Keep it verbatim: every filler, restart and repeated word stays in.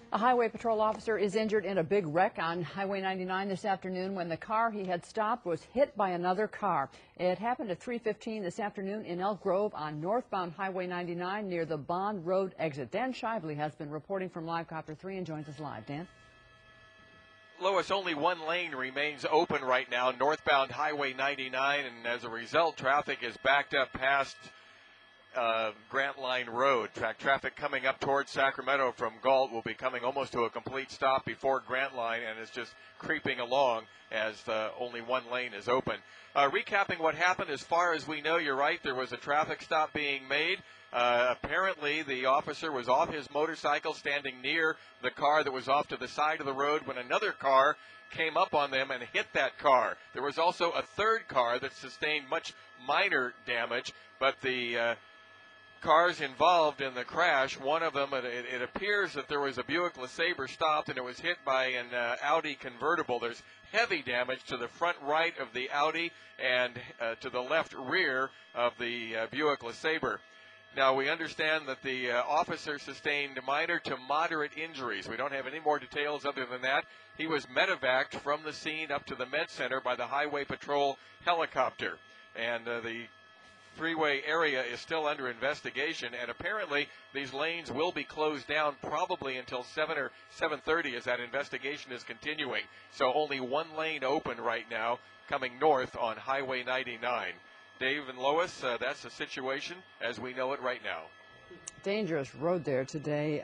A highway patrol officer is injured in a big wreck on Highway ninety-nine this afternoon when the car he had stopped was hit by another car. It happened at three fifteen this afternoon in Elk Grove on northbound Highway ninety-nine near the Bond Road exit. Dan Shively has been reporting from Live Copter three and joins us live. Dan? Lois, only one lane remains open right now, northbound Highway ninety-nine, and as a result, traffic is backed up past Uh, Grant Line Road. Tra- traffic coming up towards Sacramento from Galt will be coming almost to a complete stop before Grant Line, and is just creeping along as uh, only one lane is open. Uh, recapping what happened, as far as we know, you're right, there was a traffic stop being made. Uh, apparently, the officer was off his motorcycle standing near the car that was off to the side of the road when another car came up on them and hit that car. There was also a third car that sustained much minor damage, but the uh, cars involved in the crash, one of them, it, it appears that there was a Buick LeSabre stopped and it was hit by an uh, Audi convertible. There's heavy damage to the front right of the Audi and uh, to the left rear of the uh, Buick LeSabre. Now, we understand that the uh, officer sustained minor to moderate injuries. We don't have any more details other than that. He was medevaced from the scene up to the med center by the Highway Patrol helicopter. And uh, the freeway area is still under investigation, and apparently these lanes will be closed down probably until seven or seven thirty as that investigation is continuing. So only one lane open right now coming north on Highway ninety-nine. Dave and Lois, uh, that's the situation as we know it right now. Dangerous road there today.